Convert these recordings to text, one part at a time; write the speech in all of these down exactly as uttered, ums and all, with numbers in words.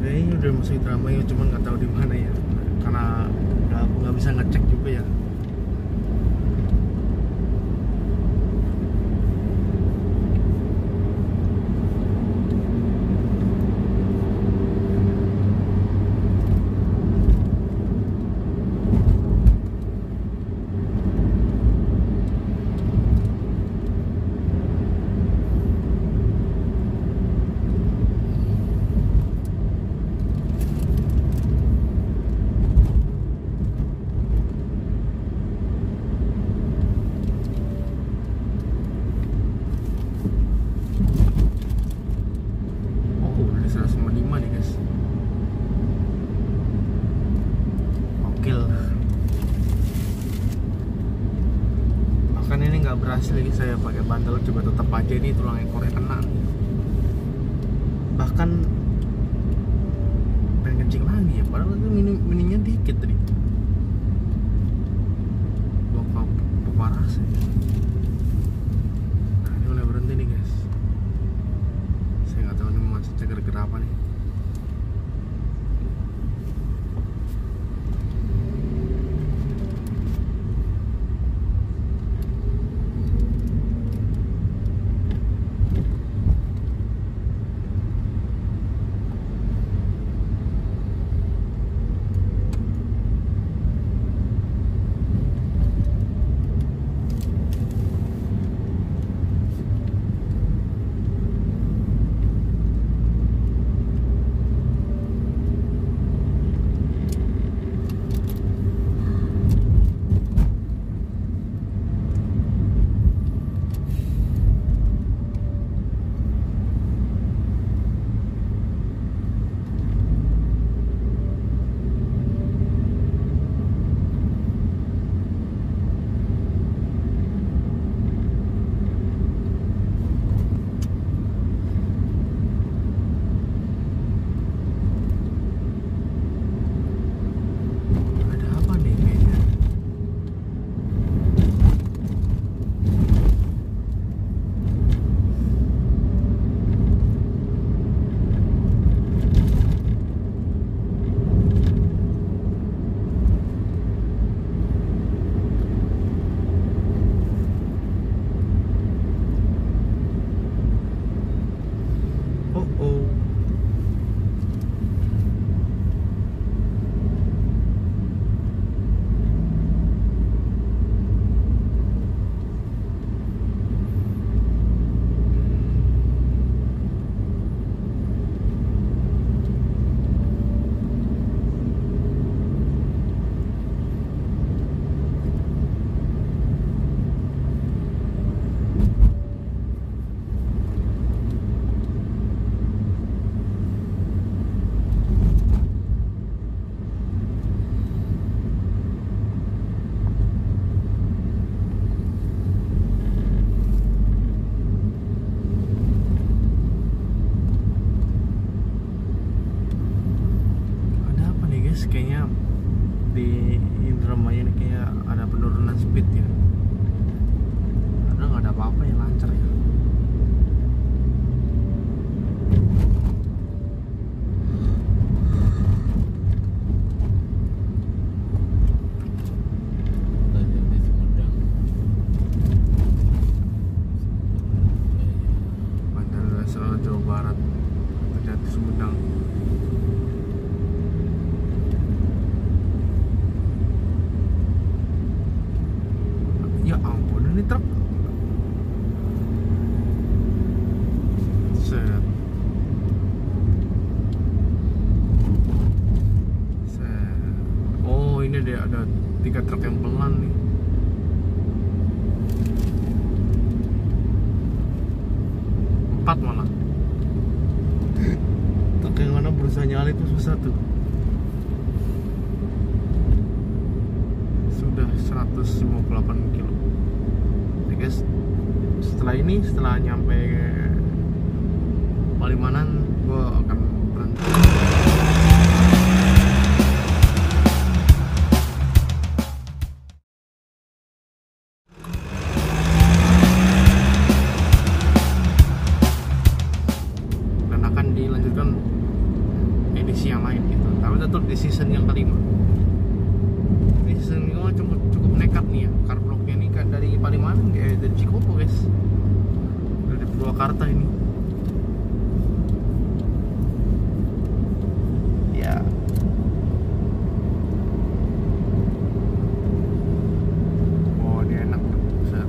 kayaknya udah masuk Indramayu, cuman nggak tahu di mana ya, karena nggak aku nggak bisa ngecek juga ya. Berhasil lagi saya pakai bantal, coba tetap aja ini tulang ekornya kena. Bahkan pengen kencing lagi ya, padahal itu minim, minimnya dikit tadi. Bapak parah sih. Nah ini udah berhenti nih guys. Saya nggak tahu ini macetnya gara-gara apa nih. Kayaknya di Indramayu ini kayak ada penurunan speed ya. Karena nggak ada apa-apa yang lancar ya. Bandara Soal Jawa Barat, Kejati Sumedang. Ya ampun, ini truk. Set. Set. Oh, ini dia ada tiga truk yang pelan nih. Empat malah. Truk yang mana berusaha nyala itu susah tuh. Sudah seratus lima puluh delapan kilo. Oke guys, setelah ini setelah nyampe Palimanan gue akan berhenti. Dan akan dilanjutkan edisi misi yang lain gitu. Tapi tetap di season yang kelima. Di season kelima cukup cukup nekat nih ya. Carblocknya ini kan dari Palimanan, eh, dari Cikopo guys, dari Purwakarta ini. Ya. Oh dia enak. Set.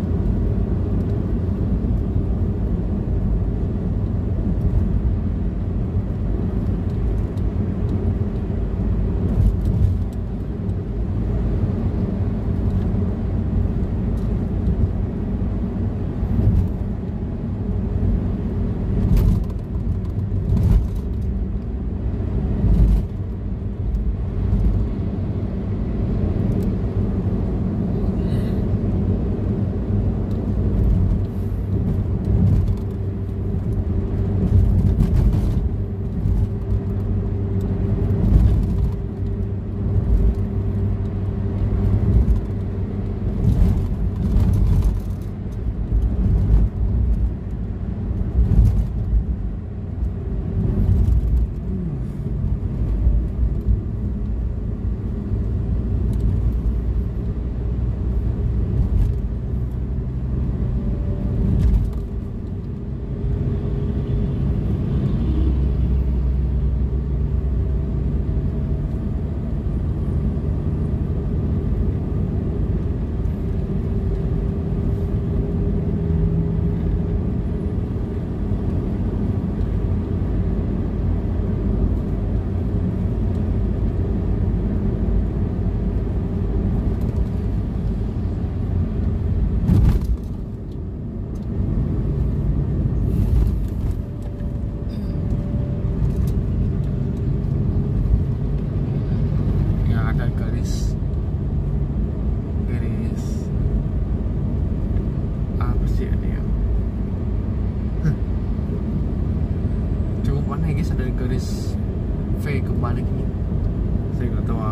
Garis V kebalik nih, saya nggak tahu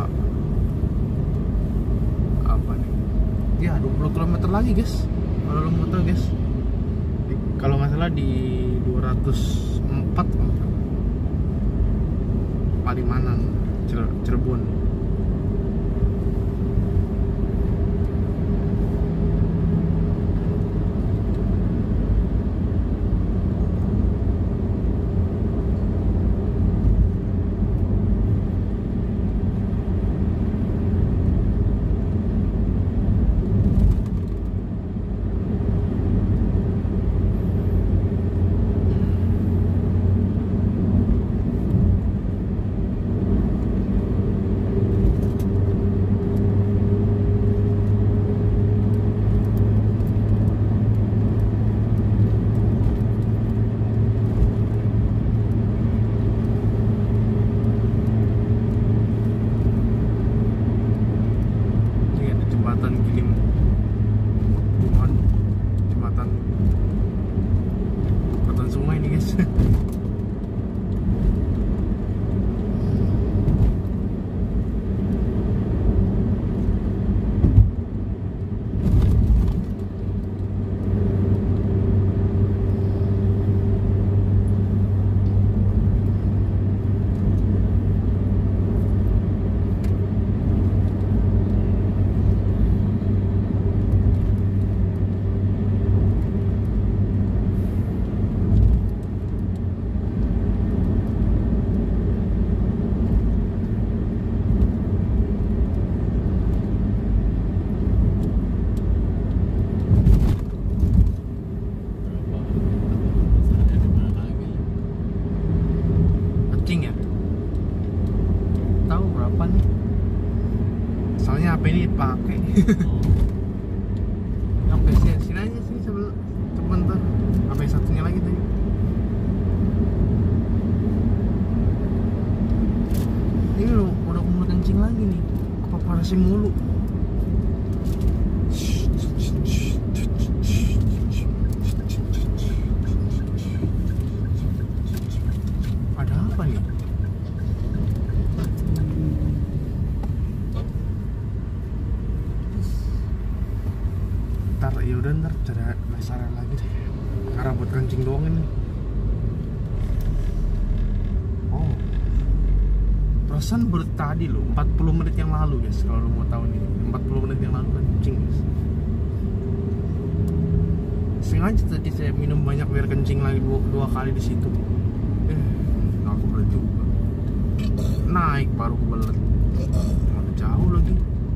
apa nih ya. Dua puluh kilometer lagi guys kalau lo mau tahu guys, kalau nggak salah di dua ratus empat Palimanan Cirebon. H P ini dipakai. Sampai sini aja sih sebelum sebentar. Sampai satunya lagi tadi. Ini udah udah mau kencing lagi nih. Kepaparasi mulu. Ada apa nih? Ntar ya udah ntar cari besaran lagi deh. Karena buat kencing doang ini. Oh, barusan baru tadi loh, empat puluh menit yang lalu guys, kalau lo mau tahu nih, empat puluh menit yang lalu kencing guys. Sengaja tadi saya minum banyak biar kencing lagi dua, dua kali di situ. Eh, nggak kebelet juga. Naik baru kebelet. Mana jauh lagi.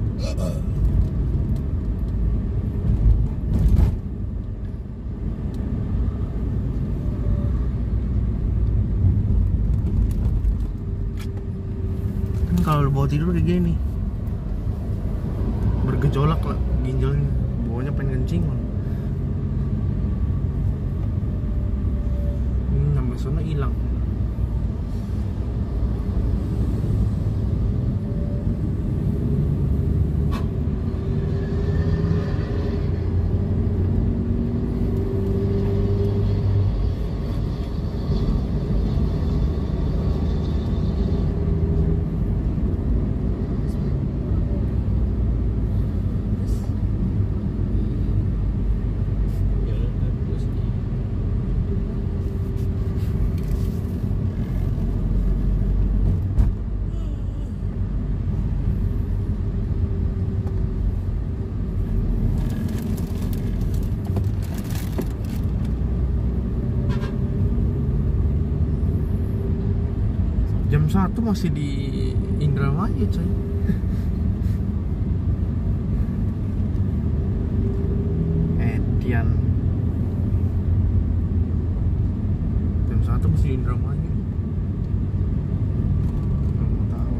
Kalau bawa tidur kayak gini bergejolak lah ginjalnya, bawanya pengen kencing lah. Hmm, sampai sana hilang. Jam satu masih di Indramayu coy. Edian jam satu masih di Indramayu. Belum tahu.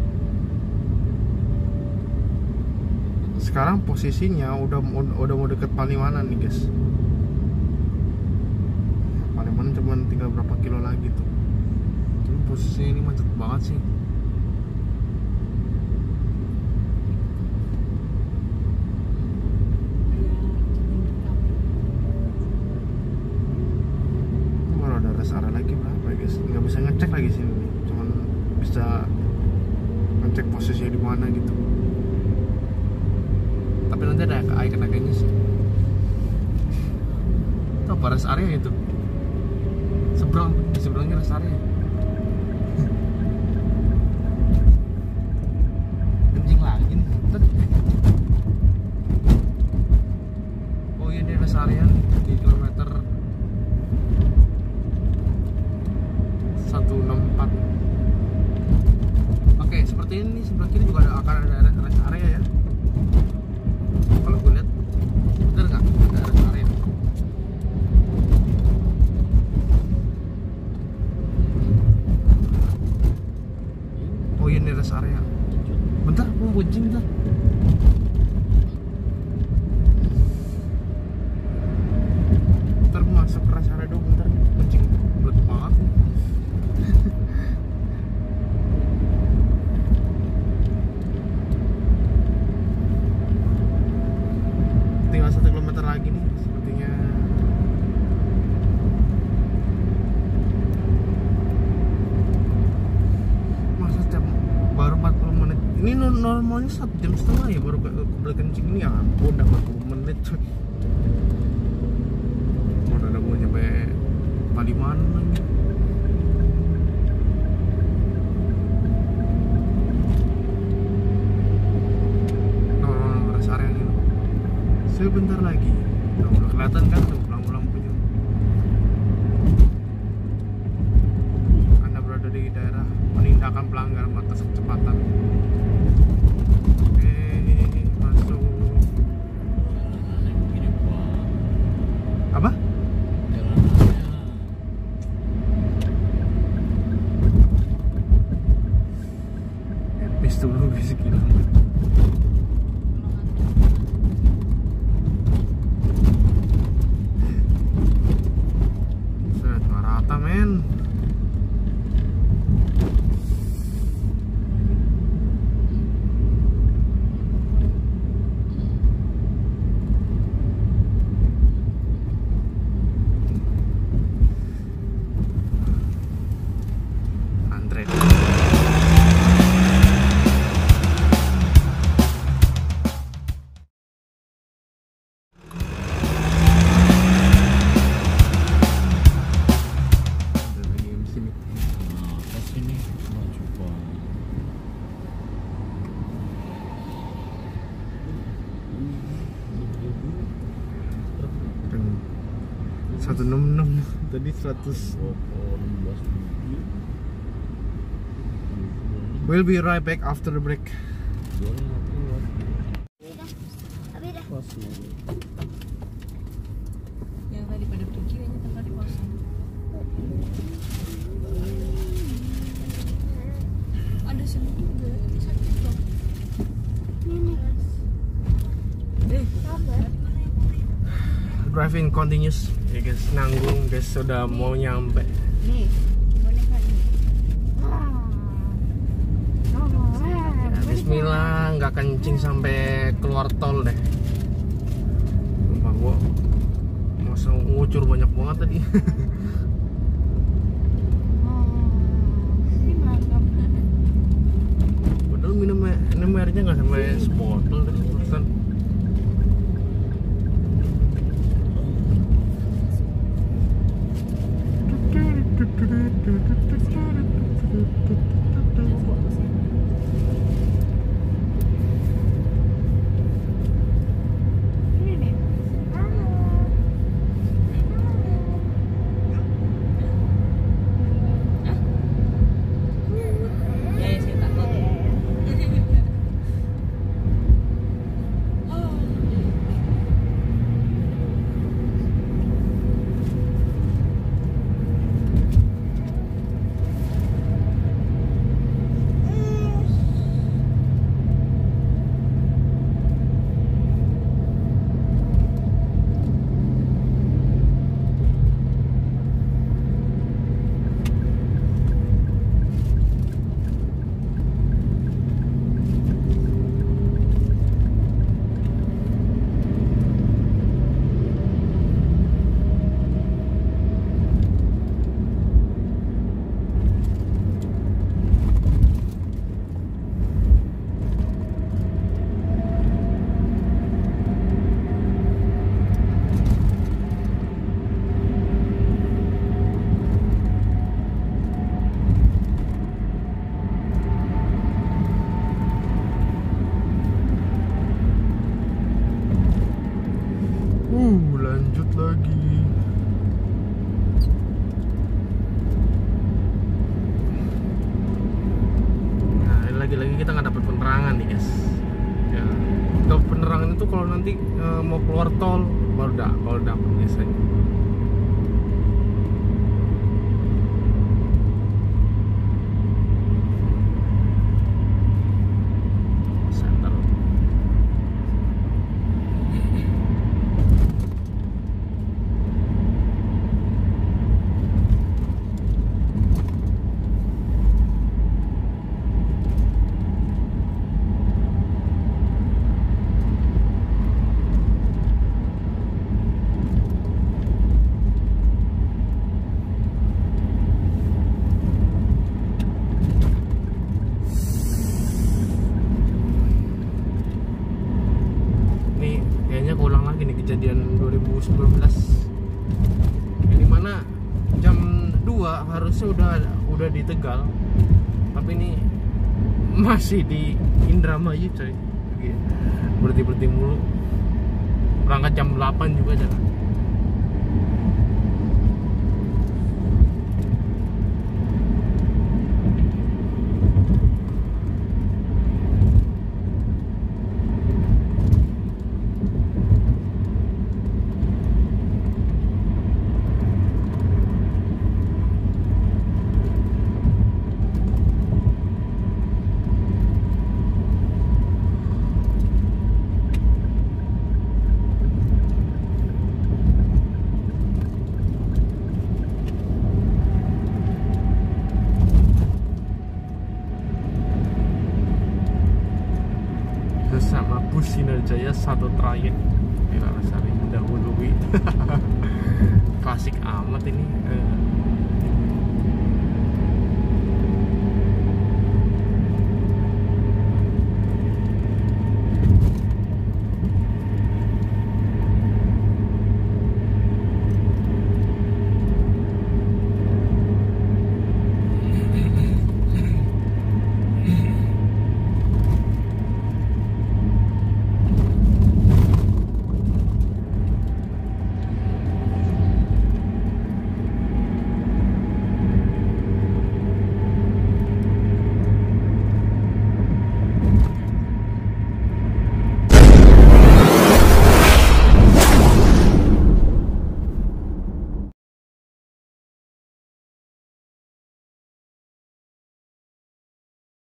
Sekarang posisinya udah udah mau deket Palimanan nih guys. Palimanan cuma tinggal berapa kilo lagi tuh. Posisinya ini macet banget sih. Baru ada rest area lagi berapa ya guys? Nggak bisa ngecek lagi sini, cuman bisa ngecek posisinya di mana gitu. Tapi nanti ada icon-iconnya sih. Itu apa rest area itu? Seberang, di seberangnya rest area. Lagi nih. Oh iya, ini rest area di kilometer seratus enam puluh empat. Oke, seperti ini sebelah kiri juga ada, akan ada rest area ya. Kalau gue lihat, bener nggak ada rest area? Oh iya, ini rest area. Bentar, aku mau kencing bentar. Bentar, aku masuk ke rest area dulu bentar. Kencing berat banget. Tinggal satu kilometer lagi nih sepertinya. Masa setiap baru empat puluh menit. Ini normalnya satu jam setengah ya baru kebelet kencing ini, ya ampun udah empat puluh menit coy. Mana ada mau nyampe Palimanan lagi. No, no, no, rest area ini sebentar lagi. Nah, udah kelihatan kan tuh lampu-lampunya. Anda berada di daerah penindakan pelanggar batas kecepatan. Apa? Epis dulu guys gila. Set rata men. seratus enam puluh enam tadi seratus. We'll be right back after the break. Yang tadi pada pergi kayaknya tempat kosong. Ada sini juga, sakit loh. Ini. Eh, sabar. Driving continuous, ya guys, nanggung guys, sudah mau nyampe. Nih, boneka ini. Ya, Bismillah, nggak kencing sampai keluar tol deh. Sumpah gua masa ngucur banyak banget tadi. Padahal minum minum airnya nggak sampai sebotol deh, pesan. Lanjut lagi. Nah, ini lagi-lagi kita nggak dapat penerangan nih guys. Ya, kalau penerangan itu kalau nanti e, mau keluar tol baru dah, kalau dapat biasanya. Kejadian dua ribu sembilan belas ini mana jam dua harusnya udah udah di Tegal, tapi ini masih di Indramayu coy. Berhenti berhenti mulu, berangkat jam delapan juga jangan. Bersama bus Sinarjaya satu trayek Pilarasari mendahului. Klasik amat ini.